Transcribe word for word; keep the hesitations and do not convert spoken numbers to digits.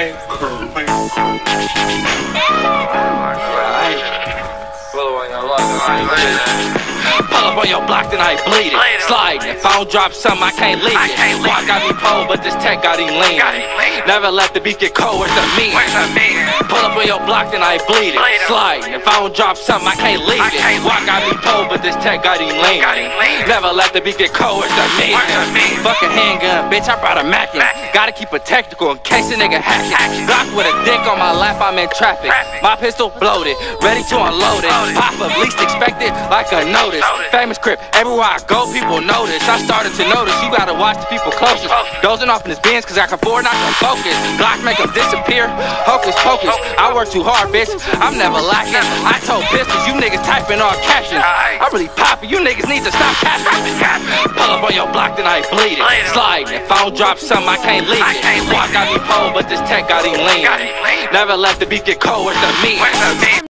Hey. Pull up on your block, then I bleed it. Sliding, if I don't drop something, I can't leave it. Walk got me pole, but this tech got him lean. Never let the beat get cold, where's the meat? Pull up on your block, then I bleed it. Sliding, if I don't drop something, I can't leave it. Walk got me pole, but this tech got him lean. Never let the beat get cold, where's the meat? Fucking handgun, bitch, I brought a Mackin. Gotta keep it technical in case a nigga hacking. Glock with a dick on my lap, I'm in traffic. My pistol bloated, ready to unload it. Pop up, least expected, like a notice. Famous crip, everywhere I go, people notice. I started to notice, you gotta watch the people closest. Dozing off in his bins, cause I can afford not to focus. Glock make them disappear, hocus pocus. I work too hard, bitch, I'm never lacking. I told pistols, you niggas typing all captions. I'm really poppin', you niggas need to stop capping. Pull up on your block, then I bleed it. Sliding, if I don't drop something, I can't leave it. Walk got me pole, but this tech got him lean. Never let the beat get cold, where's the meat?